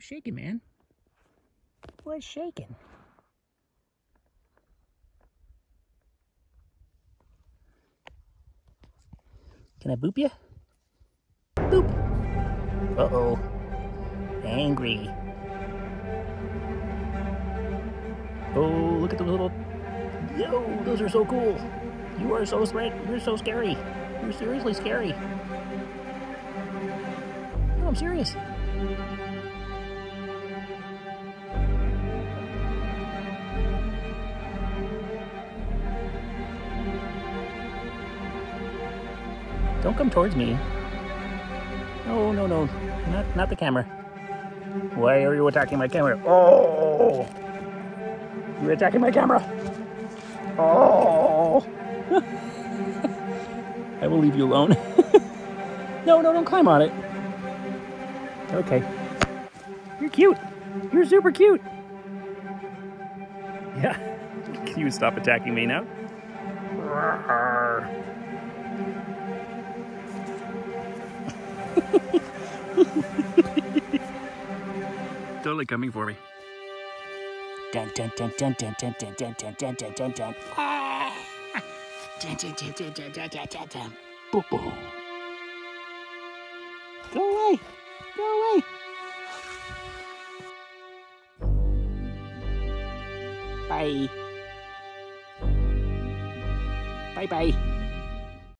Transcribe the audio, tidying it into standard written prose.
shaking, man? What's shaking? Can I boop you? Boop. Uh-oh. Angry. Oh, look at those little... Yo, those are so cool. You are so you're so scary. You're seriously scary. No, I'm serious. Don't come towards me. No, no, no. Not the camera. Why are you attacking my camera? Oh! You're attacking my camera. Oh! I will leave you alone. No, no, don't climb on it. Okay. You're cute. You're super cute. Yeah. Can you stop attacking me now? Totally coming for me. Dun dun dun dun dun dun dun dun dun dun dun dun dun. Ah! Dun dun dun dun dun dun dun dun dun. Boo boo. Go away. Go away. Bye. Bye bye.